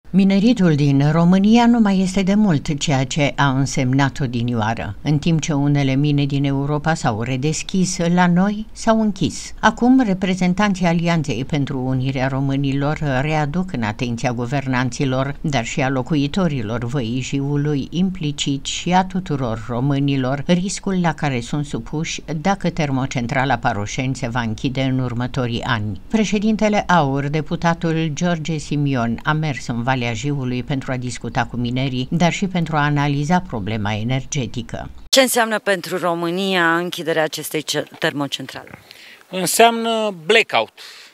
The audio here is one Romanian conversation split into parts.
Mineritul din România nu mai este de mult ceea ce a însemnat odinioară. În timp ce unele mine din Europa s-au redeschis, la noi s-au închis. Acum, reprezentanții Alianței pentru Unirea Românilor readuc în atenția guvernanților, dar și a locuitorilor Văii Jiului, implicit și a tuturor românilor, riscul la care sunt supuși dacă termocentrala Paroșeni se va închide în următorii ani. Președintele AUR, deputatul George Simion, a mers în Valea Jiului pentru a discuta cu minerii, dar și pentru a analiza problema energetică. Ce înseamnă pentru România închiderea acestei termocentrale? Înseamnă blackout.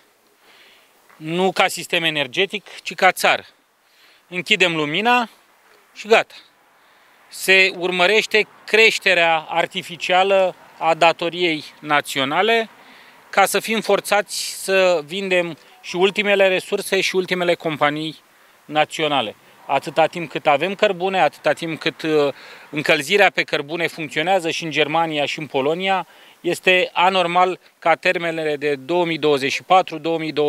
Nu ca sistem energetic, ci ca țară. Închidem lumina și gata. Se urmărește creșterea artificială a datoriei naționale ca să fim forțați să vindem și ultimele resurse și ultimele companii naționale. Atâta timp cât avem cărbune, atâta timp cât încălzirea pe cărbune funcționează și în Germania și în Polonia, este anormal ca termenele de 2024,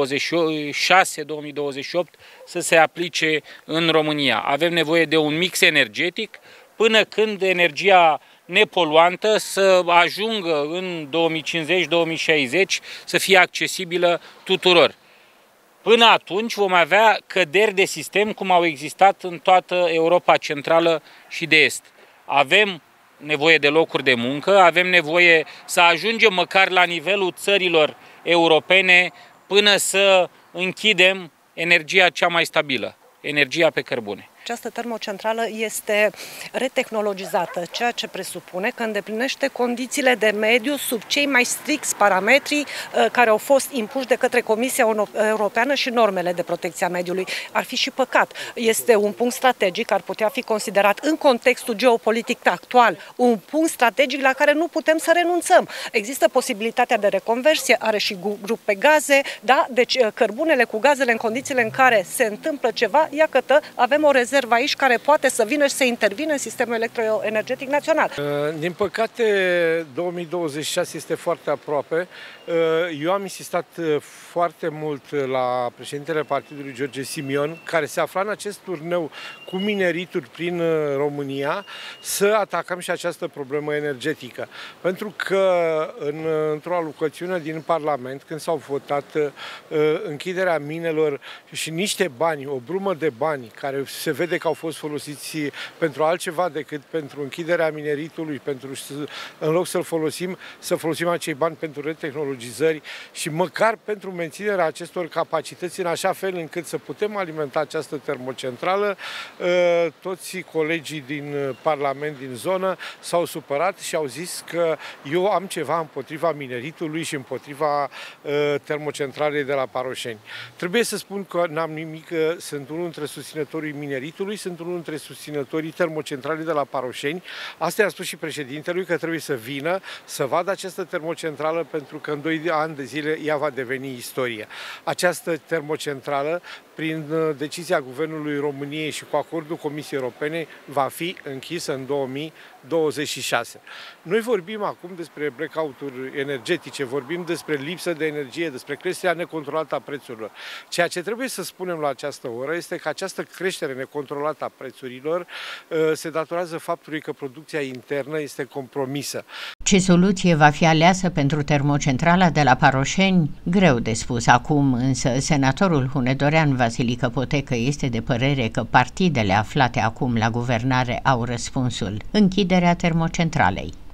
2026, 2028 să se aplice în România. Avem nevoie de un mix energetic până când energia nepoluantă să ajungă în 2050-2060 să fie accesibilă tuturor. Până atunci vom avea căderi de sistem cum au existat în toată Europa Centrală și de Est. Avem nevoie de locuri de muncă, avem nevoie să ajungem măcar la nivelul țărilor europene până să închidem energia cea mai stabilă, energia pe cărbune. Această termocentrală este retehnologizată, ceea ce presupune că îndeplinește condițiile de mediu sub cei mai stricți parametri care au fost impuși de către Comisia Europeană și normele de protecție a mediului. Ar fi și păcat. Este un punct strategic, ar putea fi considerat în contextul geopolitic actual, un punct strategic la care nu putem să renunțăm. Există posibilitatea de reconversie, are și grup pe gaze, da? Deci cărbunele cu gazele în condițiile în care se întâmplă ceva, iată, avem o rezervă aici care poate să vină și să intervină în sistemul electroenergetic național. Din păcate, 2026 este foarte aproape. Eu am insistat foarte mult la președintele partidului George Simion, care se afla în acest turneu cu minerituri prin România, să atacăm și această problemă energetică. Pentru că într-o alocuțiune din Parlament, când s-au votat închiderea minelor și niște bani, o brumă de bani, care se vede că au fost folosiți pentru altceva decât pentru închiderea mineritului, în loc să folosim acei bani pentru retehnologizări și măcar pentru menținerea acestor capacități în așa fel încât să putem alimenta această termocentrală. Toți colegii din Parlament, din zonă, s-au supărat și au zis că eu am ceva împotriva mineritului și împotriva termocentralei de la Paroșeni. Trebuie să spun că n-am nimic, sunt unul dintre susținătorii mineritului, sunt unul dintre susținătorii termocentralei de la Paroșeni. Asta i-a spus și președintelui, că trebuie să vină, să vadă această termocentrală, pentru că în 2 ani de zile ea va deveni istorie. Această termocentrală, prin decizia Guvernului României și cu acordul Comisiei Europene, va fi închisă în 2026. Noi vorbim acum despre blackout-uri energetice, vorbim despre lipsă de energie, despre creșterea necontrolată a prețurilor. Ceea ce trebuie să spunem la această oră este că această creștere necontrolată a prețurilor se datorează faptului că producția internă este compromisă. Ce soluție va fi aleasă pentru termocentrala de la Paroșeni? Greu de spus acum, însă senatorul Hunedorean Vasilică Potecă este de părere că partidele aflate acum la guvernare au răspunsul: închiderea termocentralei.